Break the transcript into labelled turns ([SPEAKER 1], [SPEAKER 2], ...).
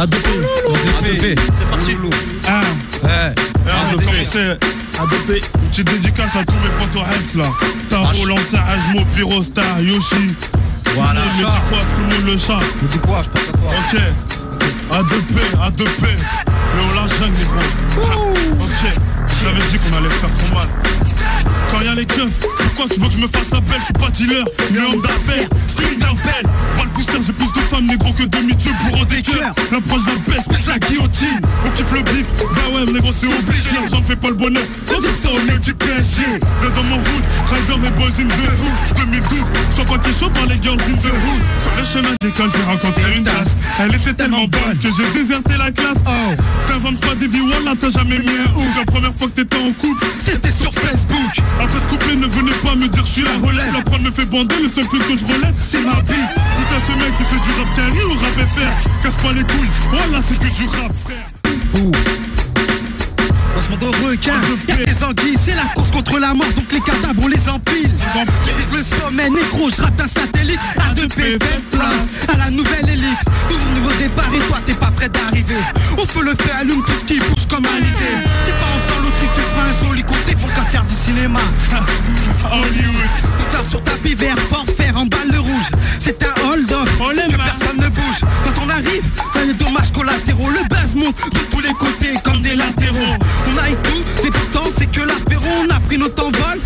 [SPEAKER 1] ADP. C'est parti.
[SPEAKER 2] ADP. Une petite dédicace à tous mes potes au Heps là. Taro, l'ancien Ajmo, Pyro, Star, Yoshi.
[SPEAKER 1] Voilà.
[SPEAKER 2] Tout le monde le chat.
[SPEAKER 1] Me dis quoi, je pense à toi.
[SPEAKER 2] Ok. A2P. Léo la jungle, négro. Ok. Je t'avais dit qu'on allait faire trop mal. Quand y'a les keufs, pourquoi tu veux que je me fasse la belle? Je suis pas dealer, mais homme d'affaires. Street d'appel, pas le poussière, j'ai plus de femmes négro que demi-dieu pour des cœurs. L'approche d'un baisse, pêche la guillotine. On kiffe le bif, bah ouais négro c'est obligé. L'argent ne fait pas le bonheur, on dit ça au mec du PSG. Viens dans mon hood, Rider et Boys in the Hood 2012, sois pas t'es chaud par les girls in the hood. Sur le chemin d'école j'ai rencontré une tasse. Elle était tellement bonne que j'ai déserté la classe. Oh, t'inventes pas des vies, wallah t'as jamais mis un hook. La première fois que t'étais en couple, c'était sur Facebook. Après ce couplet ne venez pas me dire je suis la relève. La prod me fait bander, le seul truc que je relève c'est ma bite. Putain ce mec qui fait du rap carré ou rap FR. Casse pas les couilles, voilà c'est que du rap frère.
[SPEAKER 3] Dans ce monde de requins, y'a des anguilles, c'est la course contre la mort, donc les cadavres on les empile. Tu vises le sommet, négro, je rate un satellite. A2P, faites place à la nouvelle élite. Nouveau départ et toi t'es pas prêt d'arriver. On fait le feu, allume tout ce qui bouge comme à l'idée. C'est pas en faisant l'autre que tu feras un joli côté pour qu'à faire du cinéma.
[SPEAKER 2] Hollywood.
[SPEAKER 3] Tout tard sur tapis vert, forfait en balle rouge. C'est un hold-up, que personne ne bouge. Quand on arrive, t'as les dommages collatéraux. Le buzz monte de tous les côtés comme des latéraux. On a tout, c'est pourtant c'est que l'apéro. On a pris notre envol,